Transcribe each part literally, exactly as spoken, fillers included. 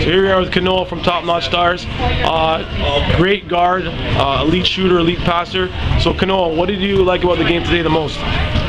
Here we are with Kanoa from Top Notch Stars. Uh, great guard, uh, elite shooter, elite passer. So Kanoa, what did you like about the game today the most? Um,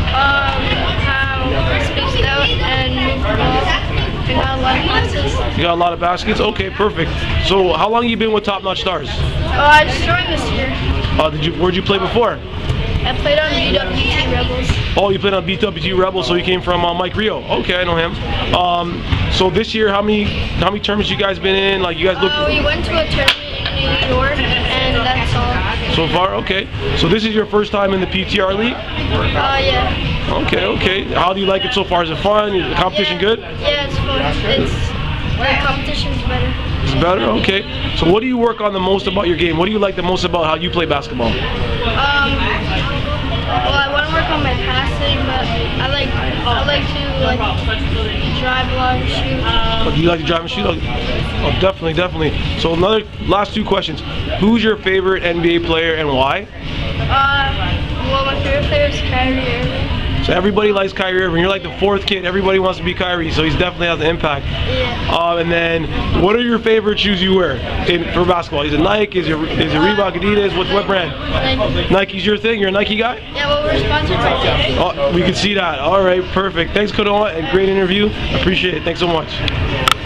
how spaced out and moved the ball. And got a lot of passes. You got a lot of baskets? Okay, perfect. So how long have you been with Top Notch Stars? Oh, I just joined this year. Uh, did you? Where'd you play before? I played on B W T Rebels. Oh, you played on B W T Rebels, so you came from uh, Mike Rio. Okay, I know him. Um, so this year, how many how many tournaments you guys been in? Like you guys look. Uh, we went to a tournament in New York, and that's all. So far, okay. So this is your first time in the P T R League? Uh, yeah. Okay, okay. How do you like it so far? Is it fun? Is the competition yeah. good? Yeah, it's fun. It's the competition's better. It's better? Okay. So what do you work on the most about your game? What do you like the most about how you play basketball? Um, well, I want to work on my passing, but I like I like to like drive a lot and shoot. Oh, do you like to drive and shoot? Oh, definitely, definitely. So another last two questions. Who's your favorite N B A player and why? Uh, well, my favorite player is Kyrie Irving. So everybody likes Kyrie Irving. You're like the fourth kid. Everybody wants to be Kyrie, so he's definitely has an impact. Yeah. Um, and then, what are your favorite shoes you wear in, for basketball? Is it Nike? Is it, is it Reebok, Adidas? What, what brand? Nike. Nike's your thing? You're a Nike guy? Yeah, well, we're sponsored by Nike. Oh, we can see that. All right, perfect. Thanks, Kanoa, and great interview. Appreciate it. Thanks so much.